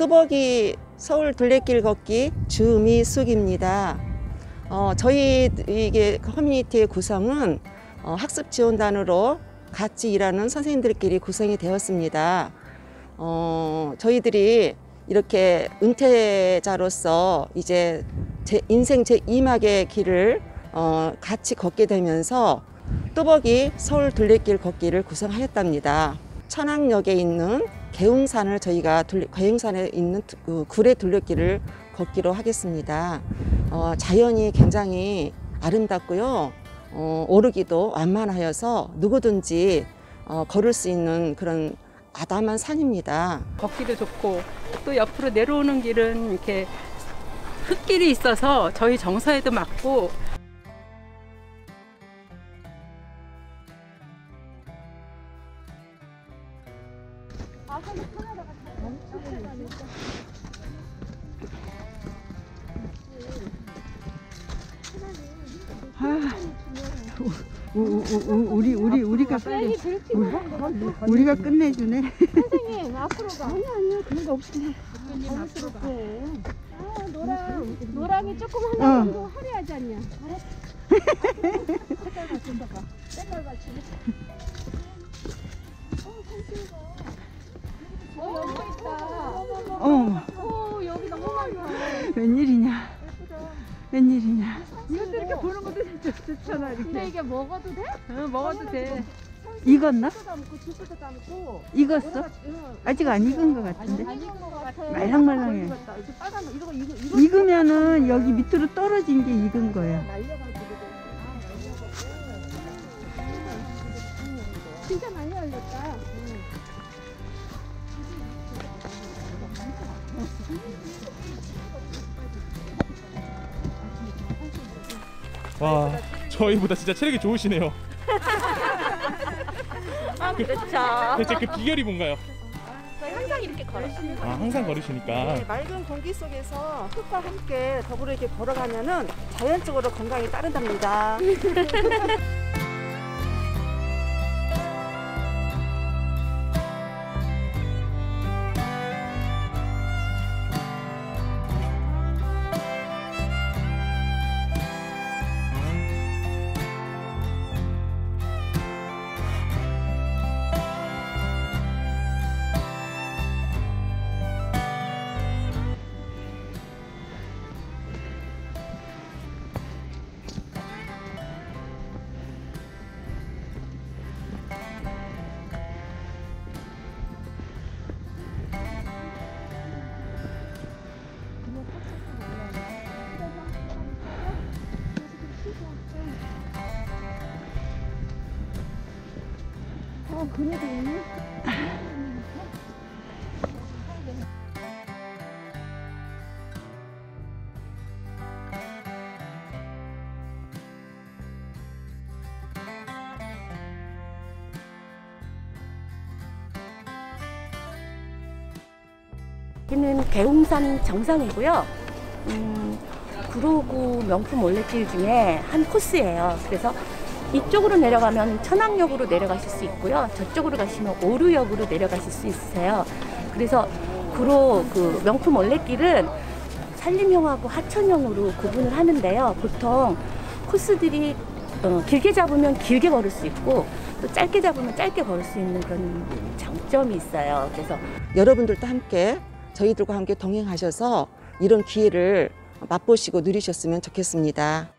뚜벅이 서울 둘레길 걷기 주미숙입니다. 저희 이게 커뮤니티의 구성은 학습지원단으로 같이 일하는 선생님들끼리 구성이 되었습니다. 저희들이 이렇게 은퇴자로서 이제 인생 제2막의 길을 같이 걷게 되면서 뚜벅이 서울 둘레길 걷기를 구성하였답니다. 천왕역에 있는 계웅산을 저희가 계웅산에 있는 구례 둘레길을 걷기로 하겠습니다. 자연이 굉장히 아름답고요. 오르기도 완만하여서 누구든지 걸을 수 있는 그런 아담한 산입니다. 걷기도 좋고 또 옆으로 내려오는 길은 이렇게 흙길이 있어서 저희 정서에도 맞고. 우리가 끝내주네. 선생님 앞으로 가. 아니야 그런 거 없이 선생님 앞으로 가. 노랑이 조금 하나 정도 화려하지 않냐? 색깔 맞춘 거 봐. 색깔 맞추. 여기 있다. 여기 너무 많다. 웬일이냐? 웬일이냐? 이것도 이렇게 보는 것도 진짜 좋잖아. 이렇게. 근데 이게 먹어도 돼? 응, 먹어도 돼. 익었나? 주스도 담고. 익었어? 아직 안 익은 것 같은데? 안 익은 거 같아. 말랑말랑해. 빨간 거 이거 익으면은 여기 밑으로 떨어진 게 익은 거야. 진짜 많이 열렸다. 와, 저희보다 진짜 체력이 좋으시네요. 그렇죠. 대체 그 비결이 뭔가요? 저희 항상 이렇게 걸으시니까. 항상 걸으시니까. 네, 맑은 공기 속에서 흙과 함께 더불어 이렇게 걸어가면은 자연적으로 건강이 따른답니다. 그래도 있네. 여기는 계웅산 정상이고요. 구로구 명품 올레길 중에 한 코스예요. 그래서 이쪽으로 내려가면 천왕역으로 내려가실 수 있고요. 저쪽으로 가시면 오류역으로 내려가실 수 있으세요. 그래서 구로 그 명품 올레길은 산림형하고 하천형으로 구분을 하는데요. 보통 코스들이 길게 잡으면 길게 걸을 수 있고 또 짧게 잡으면 짧게 걸을 수 있는 그런 장점이 있어요. 그래서 여러분들도 함께 저희들과 함께 동행하셔서 이런 기회를 맛보시고 누리셨으면 좋겠습니다.